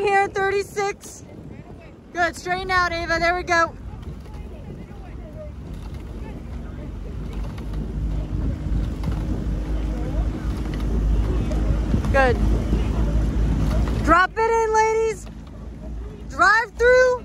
here, 36. Good, straighten out, Ava, there we go. Good. Drop it in, ladies. Drive through.